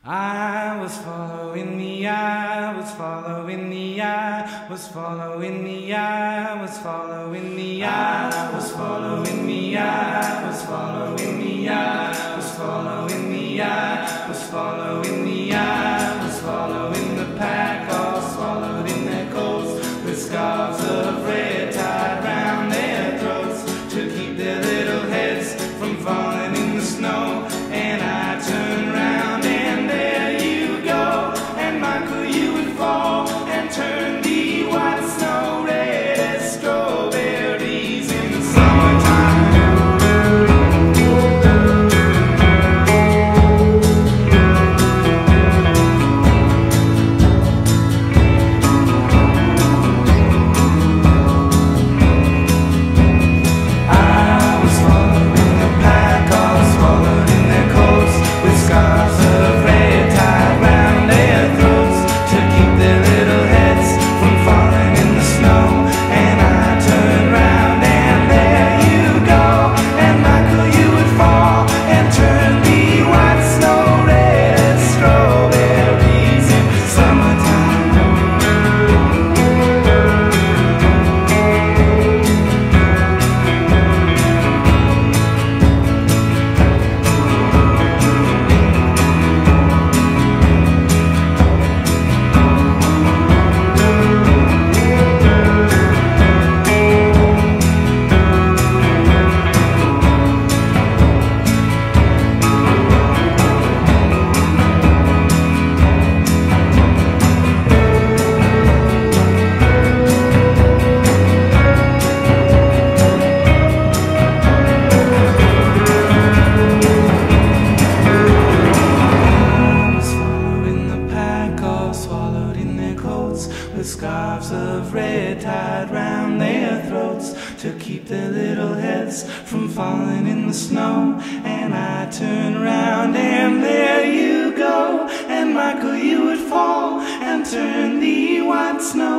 I was following the eye, was following the eye, was following the eye, was following the eye, was following the eye, was following the eye, was following the eye, was following the eye, was following the pack, all swallowed in their coats, with scarves of red tied round their throats to keep their little heads from falling in the snow. And I turned round and there you go, and Michael, you would fall and turn the white snow red as strawberries in the summertime. I was following the pack, all swallowed in their coats, with scarves of red tied round their throats to keep their little heads from falling in the snow. And I turned round and there you go, and Michael, you would fall and turn the white snow red as strawberries in summertime. Swallowed in their coats, with scarves of red tied round their throats to keep their little heads from falling in the snow. And I turned round and there you go, and Michael, you would fall and turn the white snow